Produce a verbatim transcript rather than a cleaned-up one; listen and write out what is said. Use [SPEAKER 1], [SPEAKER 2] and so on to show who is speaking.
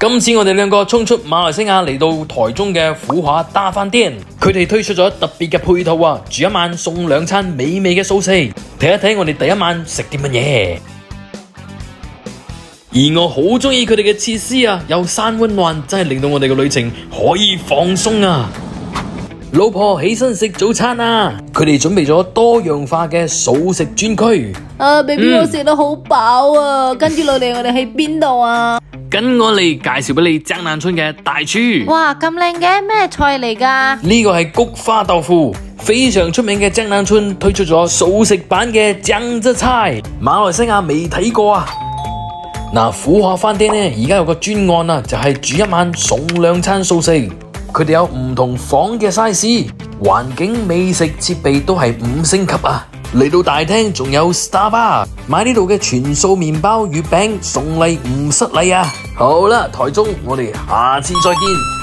[SPEAKER 1] 今次我哋兩個衝出馬來西亞嚟到台中嘅福華大飯店，佢哋推出咗特別嘅配套啊，住一晚送兩餐美味嘅素食。睇一睇我哋第一晚食啲乜嘢。而我好中意佢哋嘅設施啊，有山溫暖，真係令到我哋嘅旅程可以放鬆啊！老婆起身食早餐啊！佢哋準備咗多樣化嘅素食專區。
[SPEAKER 2] 啊 ，baby，我食得好飽啊！跟住落嚟，我哋喺邊度啊？
[SPEAKER 1] 跟我嚟介紹俾你江南春嘅大廚。
[SPEAKER 2] 哇，咁靚嘅咩菜嚟噶？
[SPEAKER 1] 呢個係菊花豆腐，非常出名嘅江南春推出咗素食版嘅江浙菜，馬來西亞未睇過啊！嗱，福華飯店呢，而家有個專案啊，就係住一晚送兩餐素食。佢哋有唔同房嘅 size， 環境、美食、設備都係五星級啊！嚟到大廳仲有 Star Bar， 買呢度嘅全素麵包、月餅送禮唔失禮啊！好啦，台中，我哋下次再見。